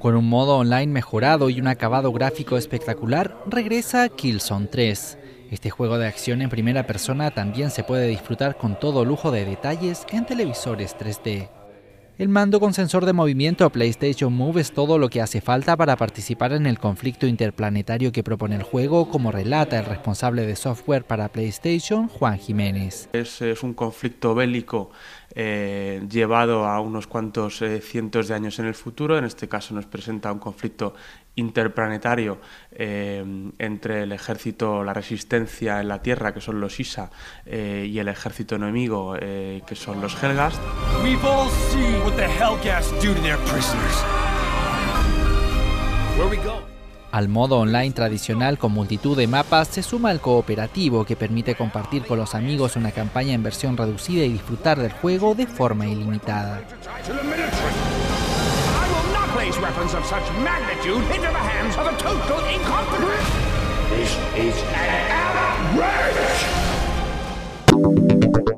Con un modo online mejorado y un acabado gráfico espectacular, regresa Killzone 3. Este juego de acción en primera persona también se puede disfrutar con todo lujo de detalles en televisores 3D. El mando con sensor de movimiento PlayStation Move es todo lo que hace falta para participar en el conflicto interplanetario que propone el juego, como relata el responsable de software para PlayStation, Juan Jiménez. Es un conflicto bélico llevado a unos cuantos cientos de años en el futuro. En este caso nos presenta un conflicto interplanetario entre el ejército, la resistencia en la Tierra, que son los ISA, y el ejército enemigo, que son los Helghast. We've all seen what the Helghast do to their prisoners. Where we go? Al modo online tradicional con multitud de mapas se suma el cooperativo, que permite compartir con los amigos una campaña en versión reducida y disfrutar del juego de forma ilimitada. Weapons of such magnitude into the hands of a total incompetent. This is an outrage!